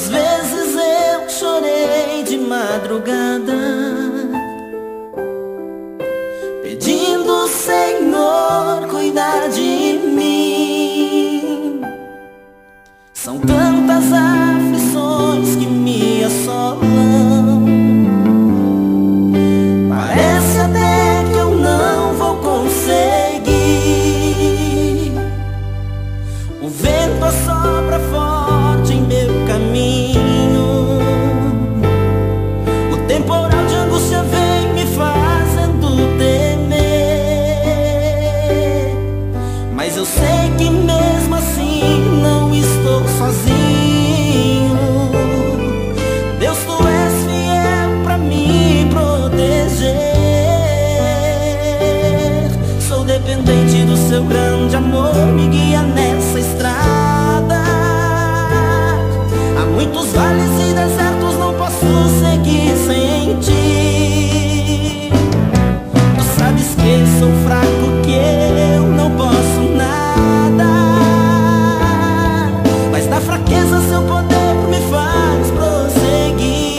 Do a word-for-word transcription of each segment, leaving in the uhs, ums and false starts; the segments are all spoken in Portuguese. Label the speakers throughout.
Speaker 1: vezes eu chorei de madrugada, pedindo ao Senhor cuidar de mim. São tantas aflições que me assolam, parece até que eu não vou conseguir. O vento assopra forte em meu caminho, o temporal de angústia vem me fazendo temer. Mas eu sei que mesmo assim não estou sozinho. Deus, tu és fiel pra me proteger. Sou dependente do seu grande amor, me guia nessa estrada. Há muitos vales e desertos, não posso seguir sem ti. Tu sabes que sou fraco, que eu não posso nada, mas na fraqueza seu poder me faz prosseguir.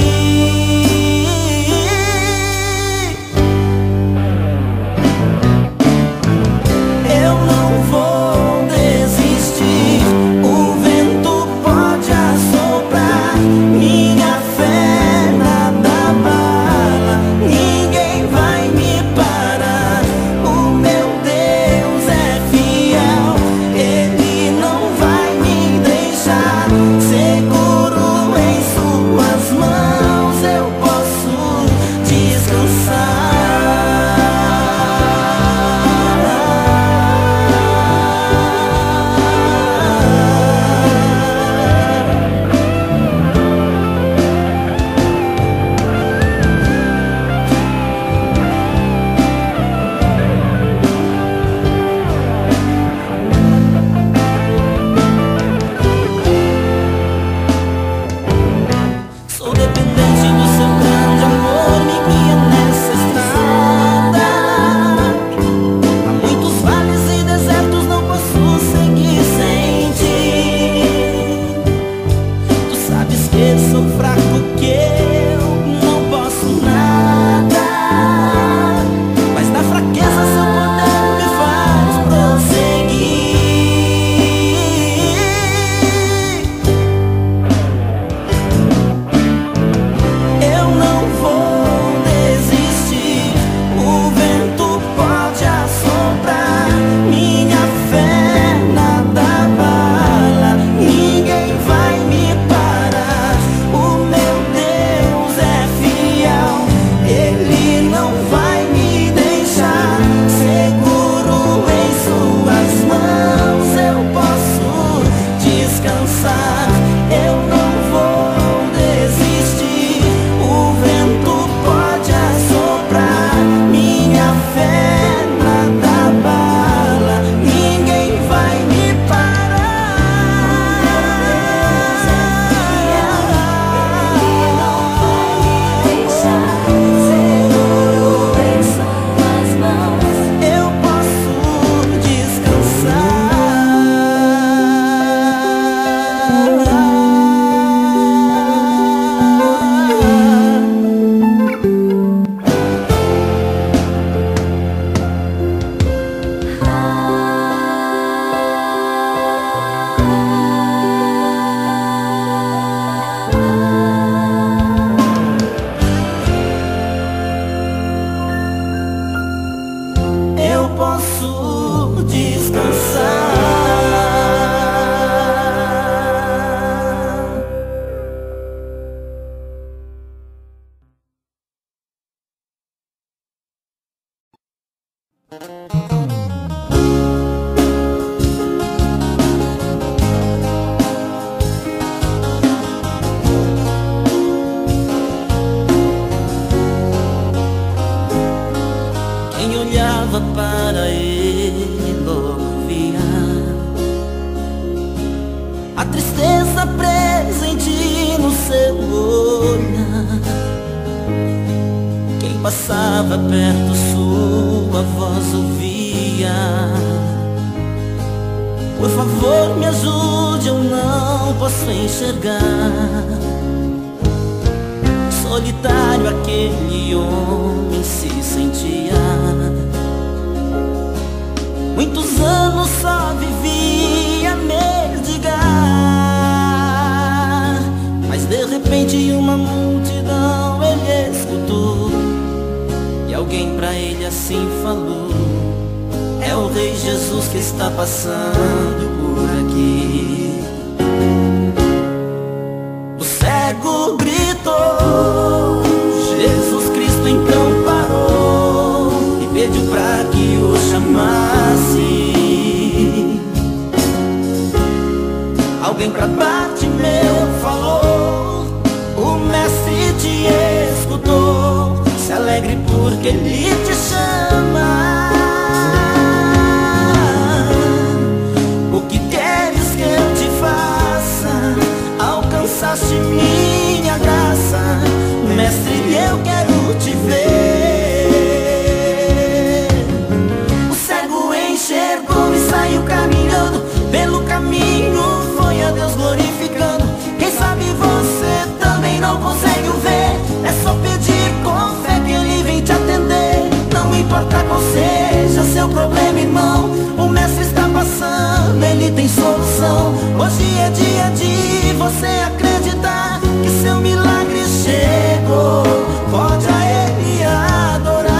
Speaker 1: Eu não vou desistir, o vento pode assoprar, minha fé nada abala, ninguém vai me parar. O meu Deus é fiel, Ele não vai me deixar. Seguro em suas mãos eu posso descansar. Sou dependente do seu grande amor, me guia nessa estrada. Há muitos vales e desertos, não posso seguir sem ti. Tu sabes que sou fraco, que eu não posso nada, mas na fraqueza seu poder me faz prosseguir. Eu não vou desistir, o vento pode assoprar, minha fé nada abala, ninguém vai me parar. O meu Deus é fiel, Ele não vai me deixar. Seguro em suas mãos eu posso descansar. Eu não vou desistir, o vento pode assoprar, minha fé nada abala, ninguém vai me parar. Ele não vai me deixar. Seguro em suas mãos eu posso descansar. Eu posso descansar. Quem olhava para ele logo via a tristeza presente no seu olhar. Quem passava perto sua voz ouvia: por favor me ajude, eu não posso enxergar. solitário aquele homem se sentia. Muitos anos só vivia a mendigar, mas de repente uma multidão ele escutou, e alguém pra ele assim falou: é o Rei Jesus que está passando por aqui. O cego gritou, Jesus Cristo então parou e pediu pra que o chamasse. Alguém pra Bartimeu falou: o mestre te escutou, se alegre porque ele te chama. Alcançaste minha graça, mestre, eu quero te ver. O cego enxergou e saiu caminhando, pelo caminho foi a Deus glorificando. Quem sabe você também não consegue o ver, é só pedir com fé que ele vem te atender. Não importa qual seja seu problema, irmão, o mestre está passando, ele tem solução. Hoje é dia de você acreditar que seu milagre chegou, pode a ele adorar.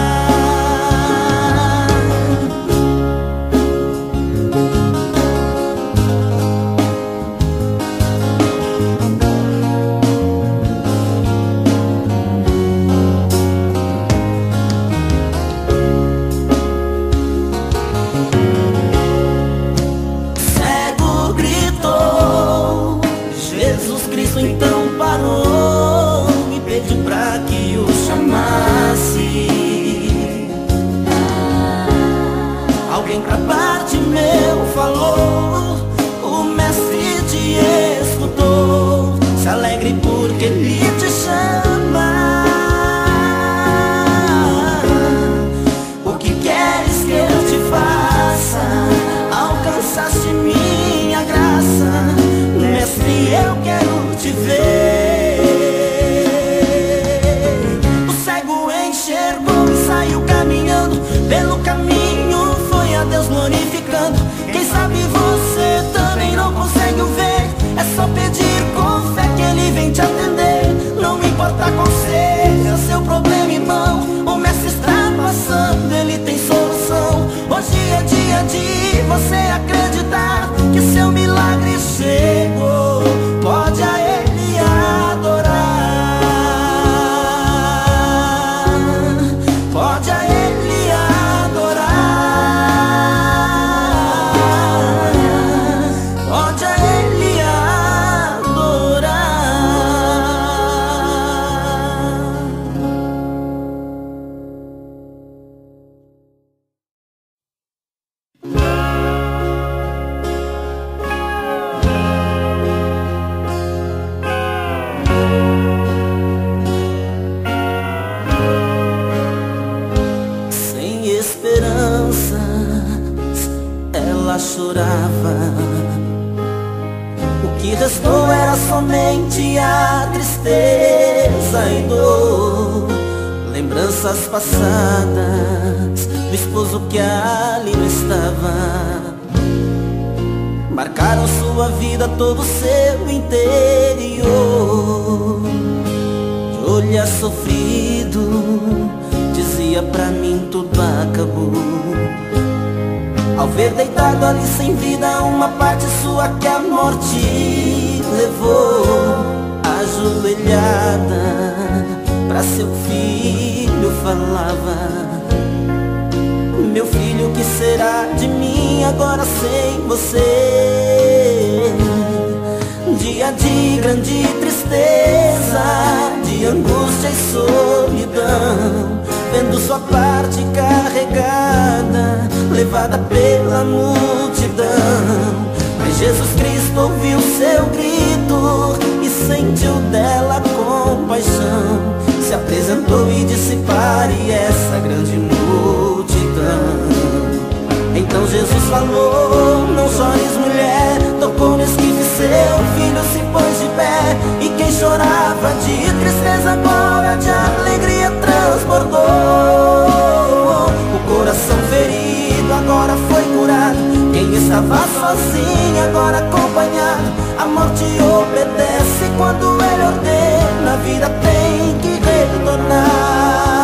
Speaker 1: Cego gritou, Jesus Cristo então parou e pediu pra que o chamasse. Alguém pra Bartimeu falou: o mestre te escutou, se alegre porque ele te chama. O que queres que eu te faça? Alcançaste minha graça, mestre, eu quero te ver. O cego enxergou e saiu caminhando, pelo caminho foi a Deus glorificando. Quem sabe você também não consegue o ver, é só pedir com fé que ele vem te atender. Não importa qual seja seu problema, irmão, o mestre está passando, ele tem solução. Hoje é dia de você acreditar que seu milagre chegou, pode a ele adorar, pode a ele adorar, pode a ele adorar. Sem esperanças, ela chorava. O que restou era somente a tristeza e dor. Lembranças passadas do esposo que ali não estava marcaram sua vida, todo o seu interior. De olhar sofrido, dizia pra mim tudo acabou. Ao ver deitado ali sem vida uma parte sua que a morte levou, ajoelhada pra seu filho falava: meu filho, o que será de mim agora sem você? Dia de grande tristeza, de angústia e solidão, vendo sua parte carregada, levada pela multidão. Mas Jesus Cristo ouviu seu grito e sentiu dela compaixão, se apresentou e disse: pare essa grande multidão. Então Jesus falou: não chores, mulher. Tocou no esquife, seu filho se pôs de pé, e quem chorava de tristeza agora vida tem que retornar.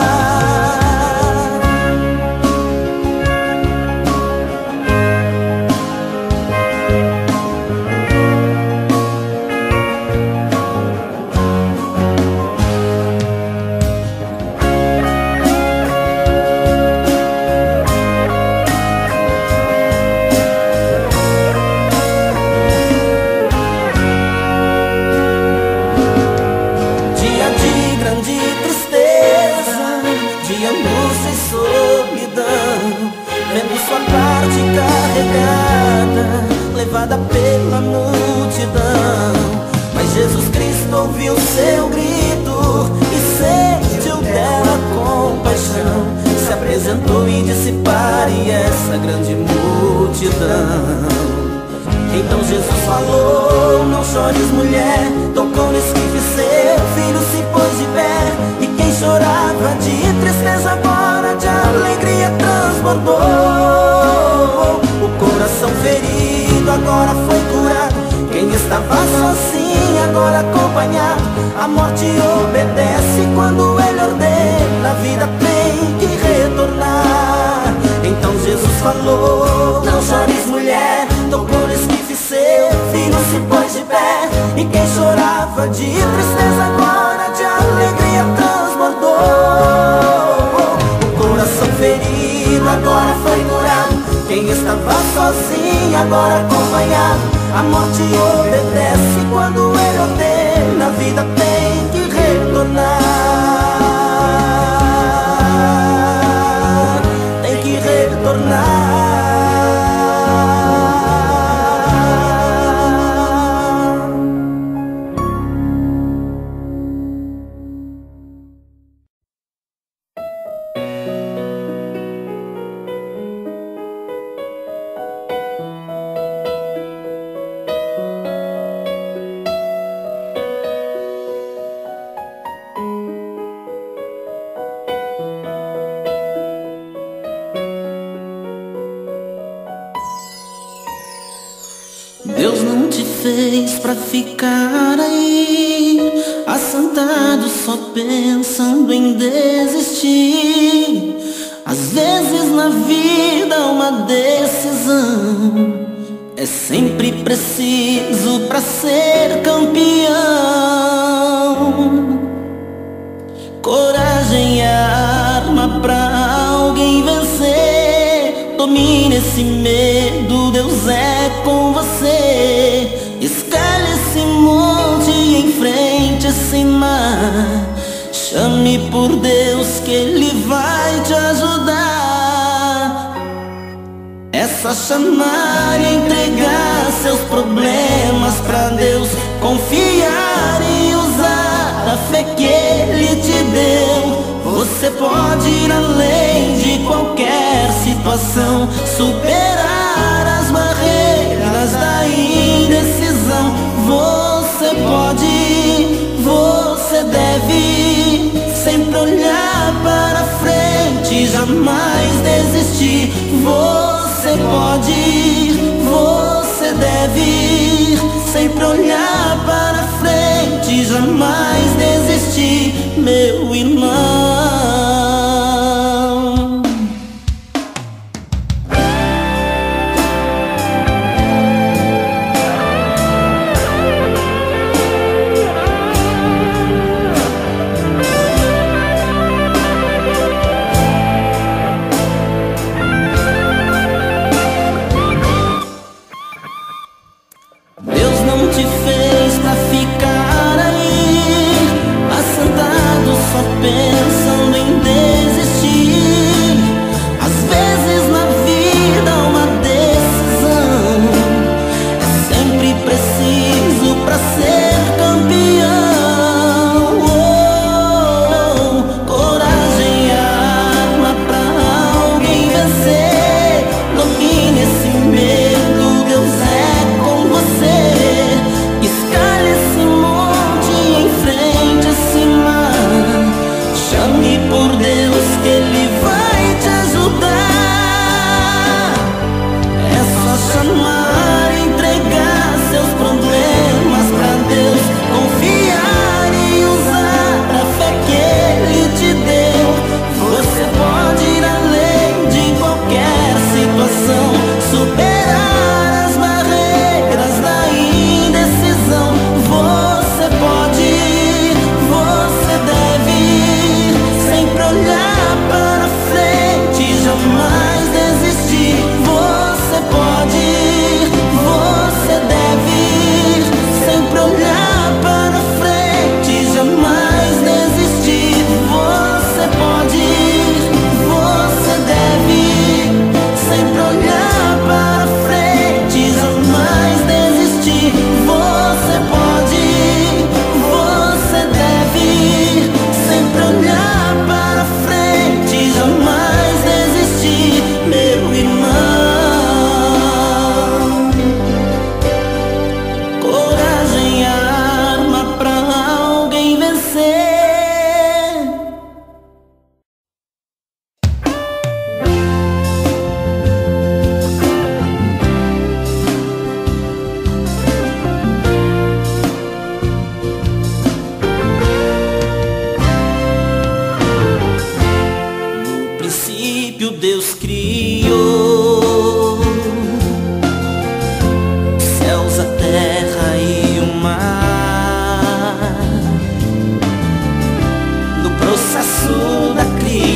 Speaker 1: Levada pela multidão, mas Jesus Cristo ouviu seu grito e sentiu dela compaixão. Se apresentou e disse: pare essa grande multidão. Então Jesus falou: não chores, mulher. Tocou no esquife, seu filho se pôs de pé. E quem chorava de tristeza agora de alegria transbordou. O coração ferido agora foi curado. Quem estava sozinho agora acompanhado. A morte obedece quando ele ordena. A vida tem que retornar. Então Jesus falou: não chores, mulher. Tocou no esquife, seu filho se pôs de pé. E quem chorava de tristeza agora de alegria transbordou. O coração ferido agora foi curado. Quem estava sozinho agora acompanhado. A morte obedece quando ele ordena. A vida tem que retornar. Tem que retornar.
Speaker 2: Deus não te fez pra ficar aí, assentado só pensando em desistir. Às vezes na vida uma decisão é sempre preciso pra ser campeão. Coragem é a arma pra alguém vencer. Domine esse medo, Deus é com você. Escale esse monte e enfrente esse mar. Chame por Deus que Ele vai te ajudar. É só chamar e entregar seus problemas pra Deus, confiar e usar a fé que Ele te deu. Você pode ir além de qualquer situação, superar as barreiras da indecisão. Você pode, você deve sempre olhar para frente, jamais desistir. Você pode, você deve sempre olhar para frente, jamais desistir, meu irmão. Deus não te fez pra ficar aí, assentado só pensando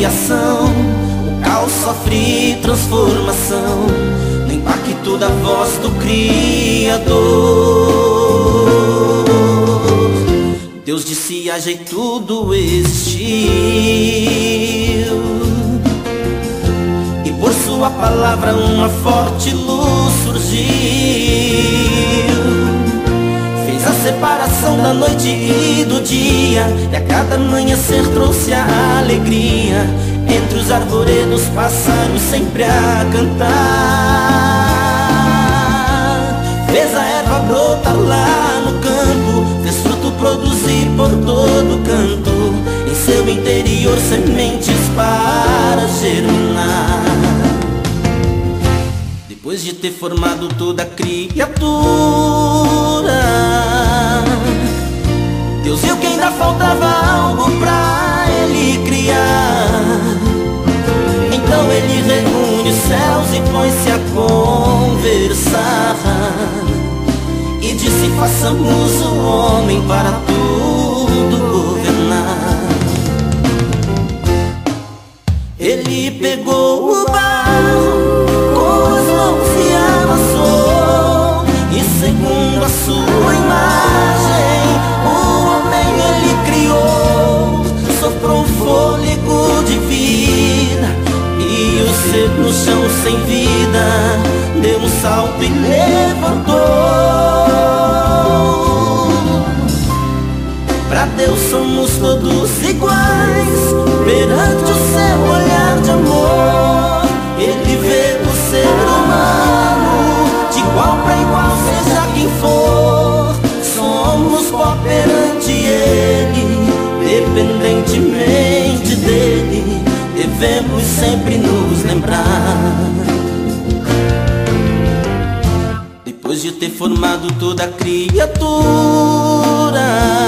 Speaker 1: criação, o caos sofre transformação no impacto da voz do Criador. Deus disse haja e tudo existiu, e por sua palavra uma forte luz surgiu. Fez a separação da noite e do dia, e a cada amanhecer trouxe a alegria. Entre os arvoredos, pássaros sempre a cantar. Fez a erva brotar lá no campo, fez fruto produzir por todo canto. Em seu interior sementes para germinar. Depois de ter formado toda a criatura, Deus viu que ainda faltava algo pra Ele criar. Então Ele reúne os céus e põe-se a conversar, e disse: façamos o homem para tudo governar. Ele pegou o barro, com as mãos se amassou, e segundo a sua imagem o homem Ele criou. Soprou um fôlego de vida, e o ser no chão sem vida deu um salto e levantou. Pra Deus somos todos iguais, perante o seu olhar de amor. Ele vê o ser humano de igual pra igual, seja quem for. Somos pó perante Ele, dependentemente dEle, devemos sempre nos lembrar. Depois de ter formado toda a criatura,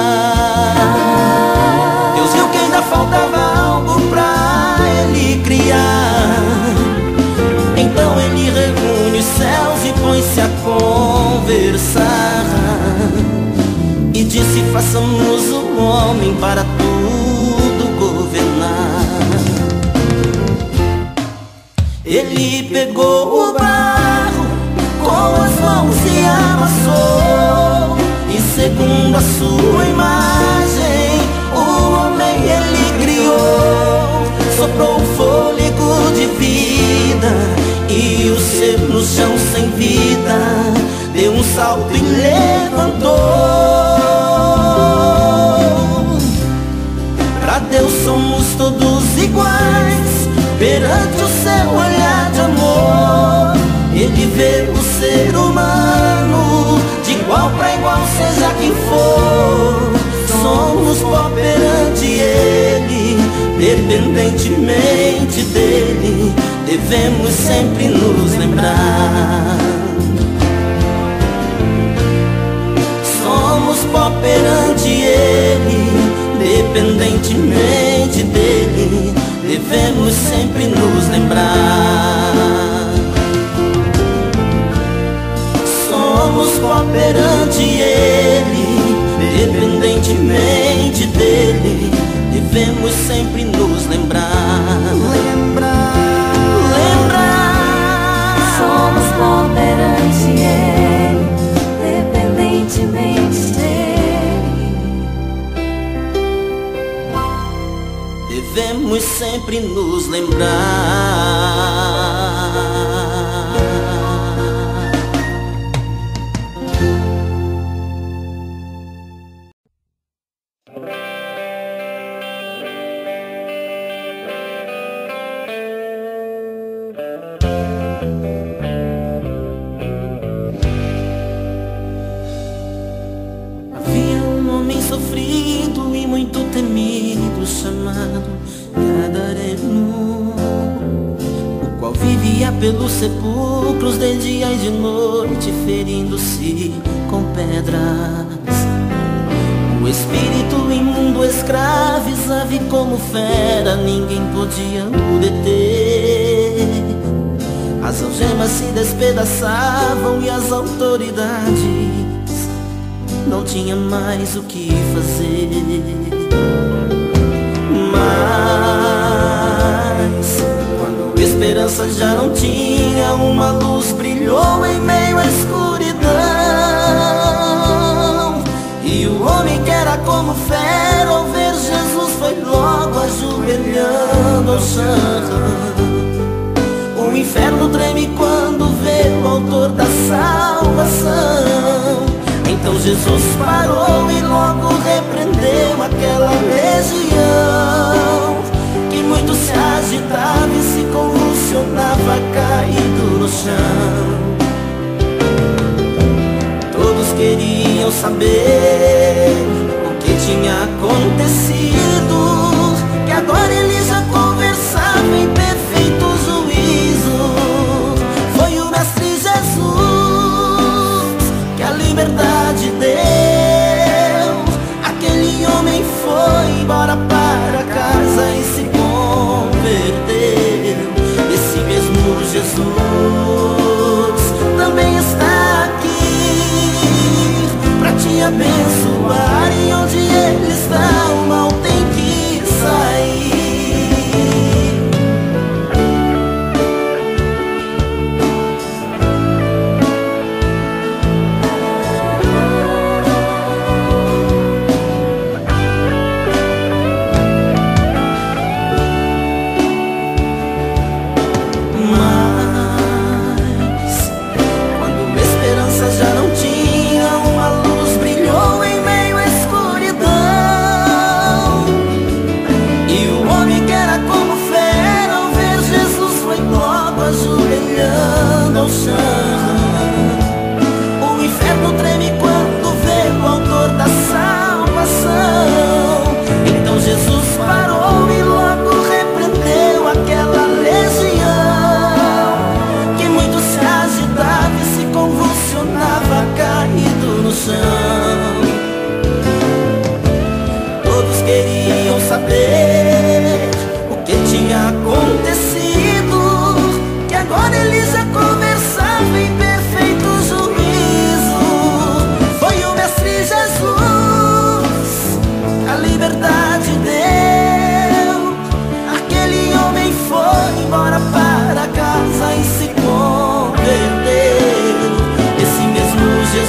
Speaker 1: Deus viu que ainda faltava algo pra Ele criar. Então Ele reúne os céus e põe-se a conversar, e disse: façamos o homem para tudo governar. Ele pegou o barro, com as mãos se amassou, e segundo a sua imagem o homem Ele criou. Soprou um fôlego de vida, e o ser no chão sem vida deu um salto e levantou. Pra Deus somos todos iguais, perante o seu olhar de amor. Ele vê o ser humano de igual pra igual, seja quem for. Somos pó perante Ele, dependentemente dEle, devemos sempre nos lembrar. Somos pó perante Ele, dependentemente dEle, devemos sempre nos lembrar. Somos pó perante Ele, dependentemente dEle, devemos sempre nos lembrar. Lembrar, lembrar.
Speaker 2: Somos pó perante Ele, dependentemente dEle,
Speaker 1: devemos sempre nos lembrar.
Speaker 2: sofrido e muito temido, chamado Gadareno, o qual vivia pelos sepulcros de dia e de noite, ferindo-se com pedras. O espírito imundo escravizava e como fera ninguém podia o deter. As algemas se despedaçavam e as autoridades não tinha mais o que fazer. Mas
Speaker 1: esperança já não tinha, uma luz brilhou em meio à escuridão. E o homem que era como fera, ao ver Jesus foi logo ajoelhando ao chão. O inferno treme quando vê o autor da salvação. Então Jesus parou e logo repreendeu aquela legião, que muito se agitava e se convulsionava caído no chão. Todos queriam saber o que tinha acontecido, que agora ele já conversava em perfeito juízo. Foi o Mestre Jesus que a liberdade deu. Aquele homem foi embora para casa e se converteu. Esse mesmo Jesus também está aqui pra te abençoar, e onde ele está o mal tem que sair. O inferno treme quando vê o autor da salvação. Então Jesus parou e logo repreendeu aquela legião, que muito se agitava e se convulsionava caído no chão. Todos queriam saber o que tinha acontecido, que agora ele já conversava em perfeito juízo. Foi o Mestre Jesus, a liberdade deu. Aquele homem foi embora para casa e se converteu. Esse mesmo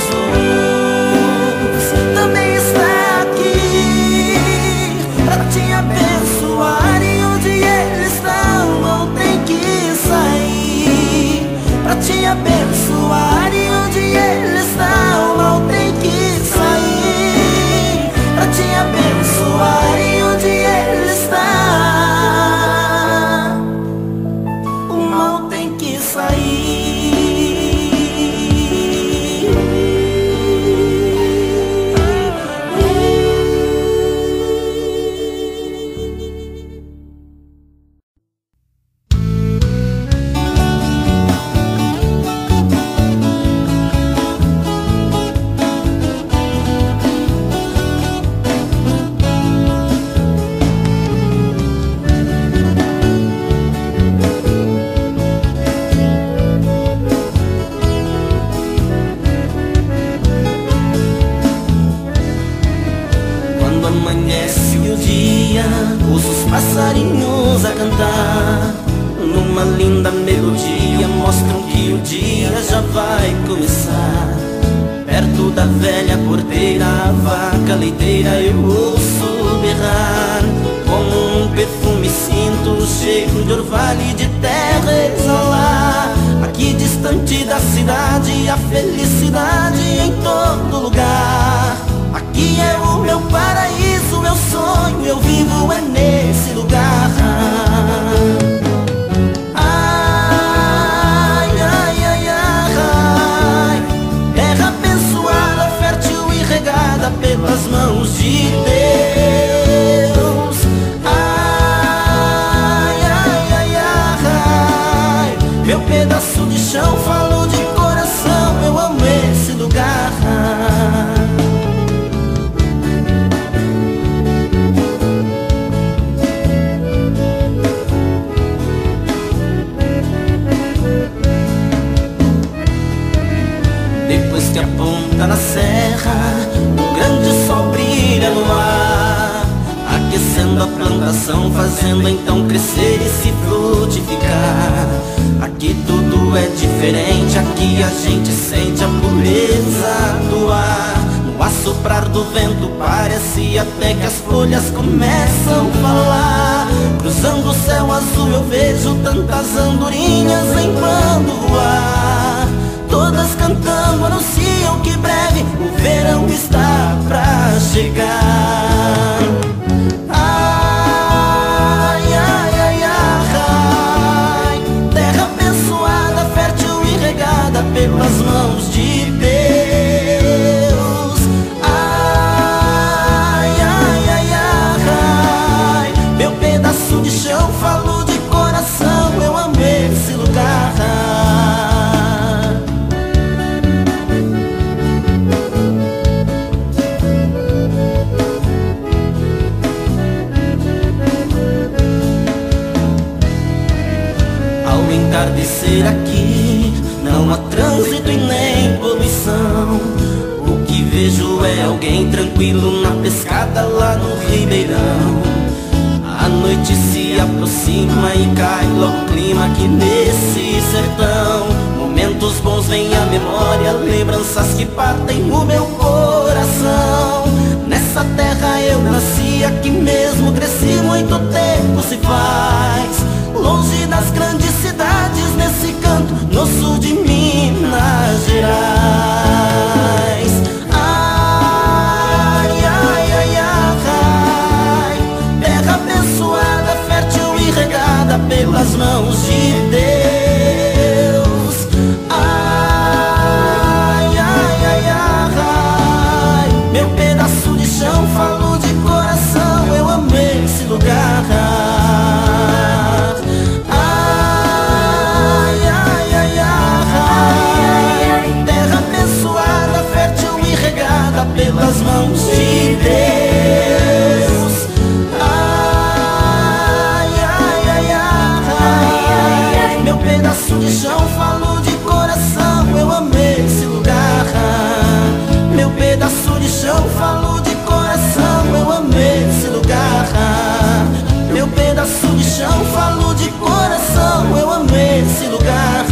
Speaker 1: Jesus também está aqui pra te abençoar, e onde ele está o mal tem que sair. Pra te abençoar, e onde ele está o mal tem que sair. Pra te abençoar, e onde ele está o mal tem que sair. Amanhece o dia, ouço os passarinhos a cantar. Numa linda melodia mostram que o dia já vai começar. Perto da velha porteira, a vaca leiteira eu ouço berrar. Como um perfume sinto o cheiro de orvalho e de terra exalar. Aqui distante da cidade, a felicidade em todo lugar. Aqui é o meu paraíso, meu sonho, eu vivo é nesse lugar. Ai, ai, ai, ai, terra abençoada, fértil e regada pelas mãos de Deus. Ai, ai, ai, ai, meu pedaço de chão, falo de coração, eu amo esse lugar. Na serra, um grande sol brilha no ar, aquecendo a plantação, fazendo então crescer e se frutificar. Aqui tudo é diferente, aqui a gente sente a pureza do ar. No assoprar do vento parece até que as folhas começam a falar. Cruzando o céu azul eu vejo tantas andorinhas em bando o ar. Todas cantando anunciam que breve o verão está pra chegar. Ai, ai, ai, ai, terra abençoada, fértil e regada pelas mãos de Deus. Ai, ai, ai, ai, meu pedaço de chão, falo de coração, eu amei esse lugar. Entardecer aqui, não há trânsito e nem poluição. O que vejo é alguém tranquilo na pescada lá no Ribeirão. A noite se aproxima e cai logo o clima aqui nesse sertão. Momentos bons vêm à memória, lembranças que partem o meu coração. Nessa terra eu nasci, aqui mesmo cresci, muito tempo se faz. Longe das grandes cidades, nesse canto, no sul de Minas Gerais. Ai, ai, ai, ai, terra abençoada, fértil e regada pelas mãos de Deus. Ai, ai, ai, ai, meu pedaço de chão, falo de coração, eu amei esse lugar. Pelas mãos de Deus. Ai, ai, ai, ai, meu pedaço de chão, falo de coração, eu amei esse lugar. Meu pedaço de chão, falo de coração, eu amei esse lugar. Meu pedaço de chão, falo de coração, eu amei esse lugar.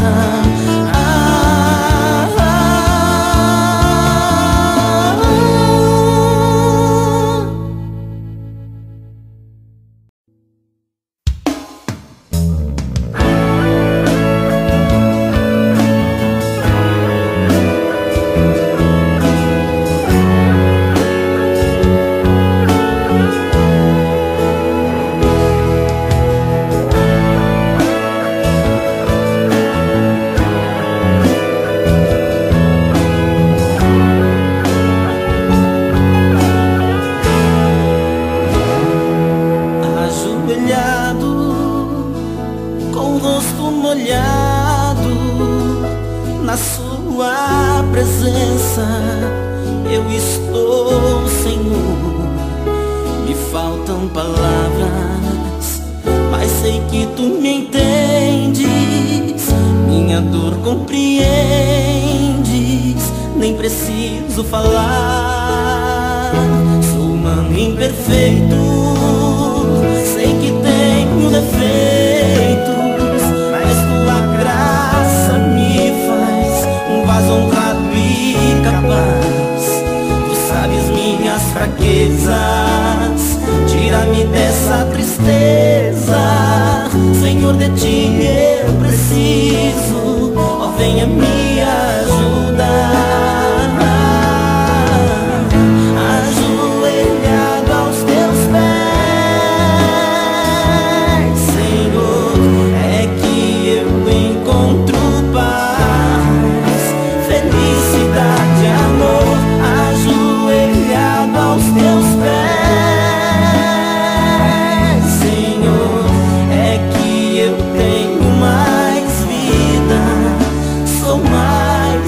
Speaker 1: Na sua presença eu estou, Senhor. Me faltam palavras, mas sei que tu me entendes. Minha dor compreendes, nem preciso falar. Sou humano imperfeito, sei que tenho defeitos, mas tua graça me faz um vaso honrado e capaz. Tu sabes minhas fraquezas, tira-me dessa tristeza. Senhor, de ti eu preciso, ó, venha me ajudar. Ajoelhado aos teus pés, Senhor, é que eu encontro paz, felicidade, amor. Ajoelhado aos teus pés, Senhor, é que eu tenho mais vida, sou mais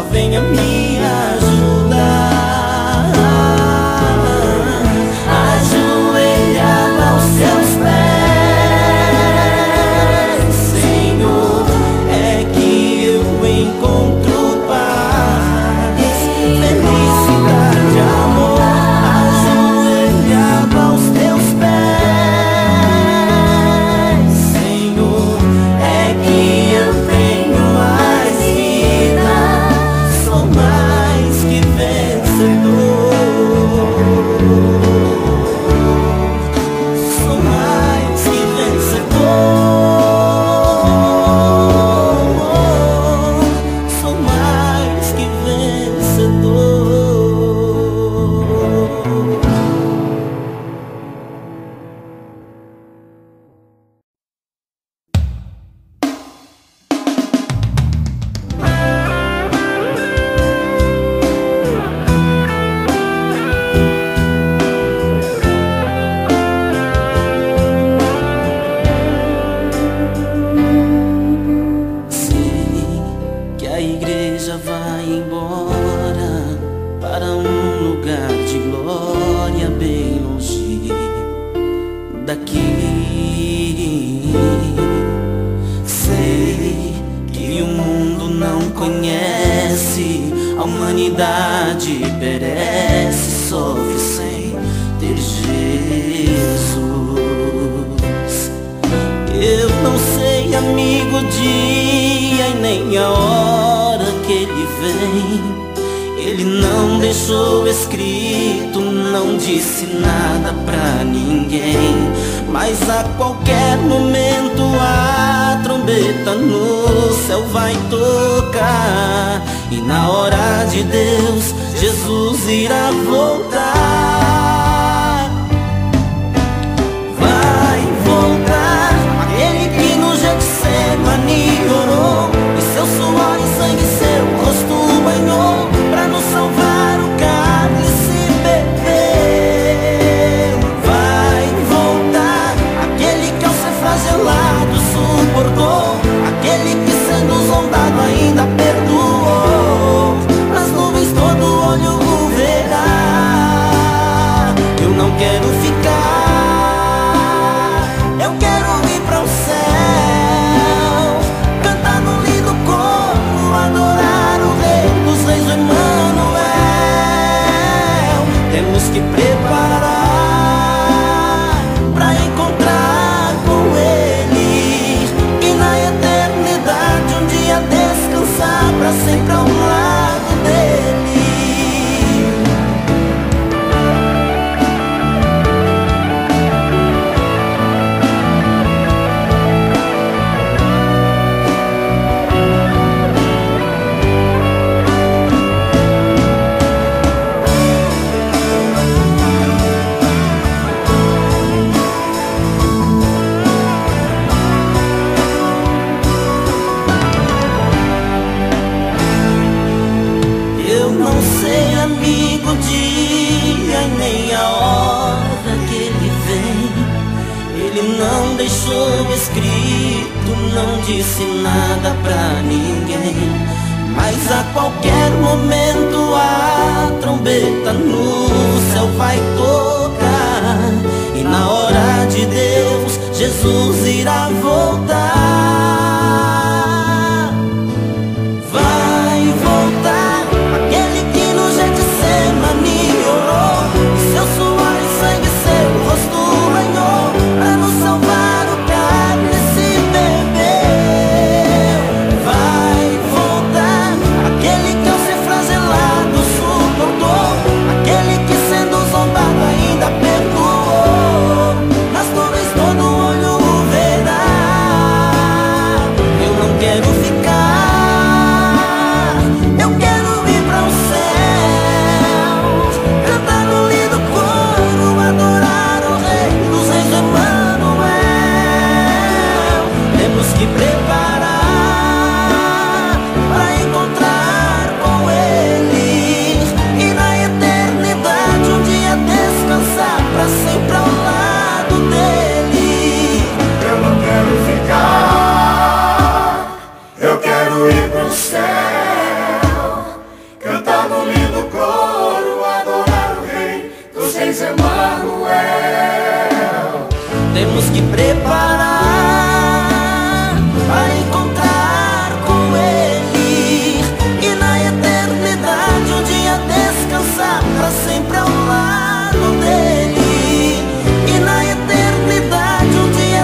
Speaker 1: venha me ajudar. Ajoelhado aos seus pés, Senhor, é que eu encontro paz, felicidade, amor. Ajoelhado aos teus pés, Senhor, é que eu tenho mais vida. Sou mais que vencedor. Sou mais que vencedor. Sou mais que vencedor. Sei que a igreja vai embora para um lugar de glória bem longe daqui. Sei que o mundo não conhece, a humanidade perece, sofre sem ter Jesus. Eu não sei, amigo, o dia e nem a hora que ele vem. Ele não deixou escrito, não disse nada pra ninguém. Mas a qualquer momento a trombeta no céu vai tocar, e na hora de Deus Jesus irá voltar. Vai voltar aquele que no Getsemane orou, e seu suor e sangue seu rosto banhou, pra nos salvar o cálice beber. Vai voltar aquele que ao ser flagelado suportou, aquele que sendo zombado ainda perdoou. Nas nuvens todo olho o verá. Eu não quero ficar, eu quero ir para o céu, cantar no lindo coro, adorar o Rei dos Reis, o Emmanuel. Temos que preparar para encontrar com Ele, e na eternidade um dia descansar para sempre ao lado dele. Eu não sei, amigo, o dia e nem a hora que ele vem. Ele não deixou escrito, não disse nada pra ninguém. Mas a qualquer momento a trombeta no céu vai tocar, e na hora de Deus Jesus irá voltar. Vai voltar aquele que no Getsemane orou, e seu suor e sangue seu rosto banhou, pra nos salvar o cálice bebeu. Vai voltar aquele que ao ser flagelado suportou, aquele que sendo zombado ainda perdoou. Nas nuvens todo olho o verá. preparar para encontrar com Ele e na eternidade um dia descansar para sempre ao lado dele. E na eternidade um dia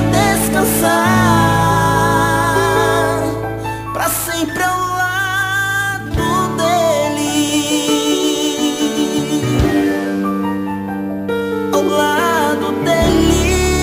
Speaker 1: descansar para sempre ao lado dele. Ao lado dele.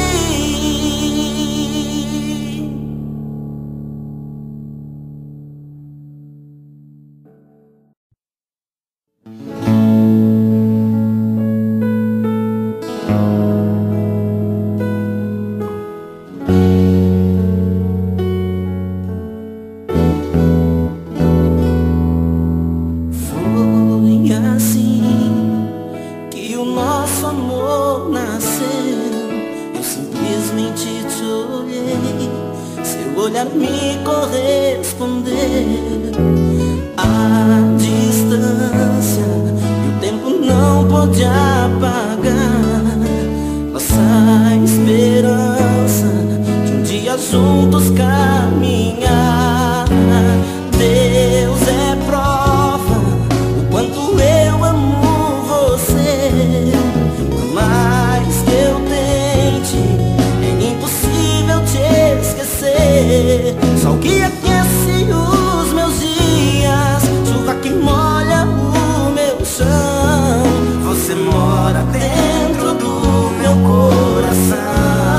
Speaker 1: Foi assim que o nosso amor nasceu. Eu simplesmente te olhei, seu olhar me correspondeu. A distância e o tempo não pode apagar nossa esperança de um dia juntos caminhar. Deus é prova o quanto eu amo você. Por mais que eu tente, é impossível te esquecer. Só o que aquece os meus dias, chuva que molha o meu chão. Você mora dentro do meu coração.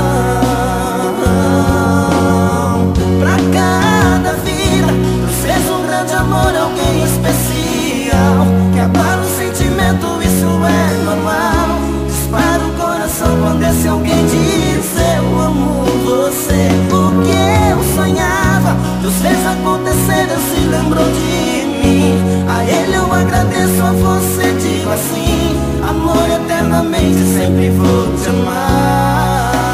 Speaker 1: Pra cada vida Deus fez um grande amor, alguém especial que abala o sentimento, isso é normal. Dispara o coração quando esse alguém diz eu amo você. O que eu sonhava, Deus fez acontecer, Deus se lembrou de mim. A Ele eu agradeço, a você digo assim: amor, eternamente sempre vou te amar.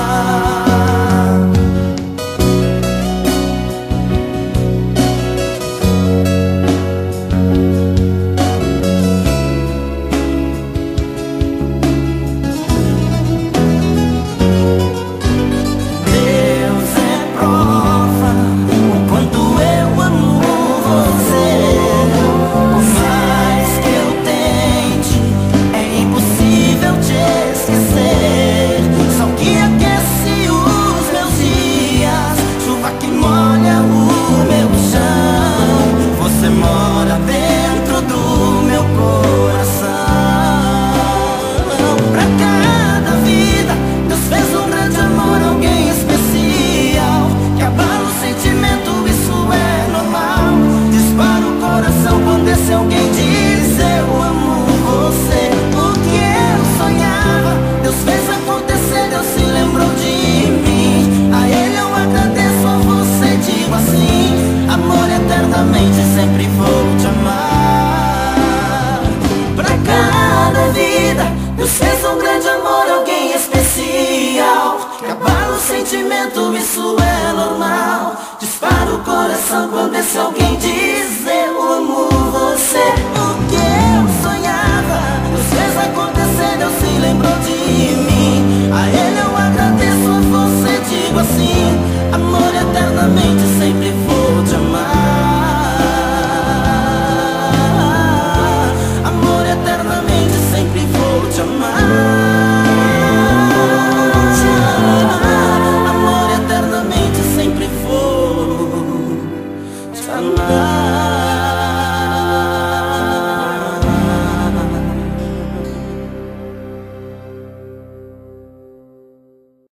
Speaker 1: Deus é prova o quanto eu amo você. Por mais que eu tente, é impossível te esquecer. Só o que aquece os meus dias, chuva que molha o meu chão. Você mora dentro do meu coração. Pra cada vida Deus fez um grande amor, alguém especial que abala o sentimento, isso é normal. Dispara o coração quando esse alguém diz eu amo você. O que eu sonhava, Deus fez acontecer, Deus se lembrou de mim. A Ele eu agradeço, a você digo assim: amor, eternamente sempre vou te amar. Pra cada vida Deus fez um grande amor, alguém especial que abala o sentimento, isso é normal. Dispara o coração quando esse alguém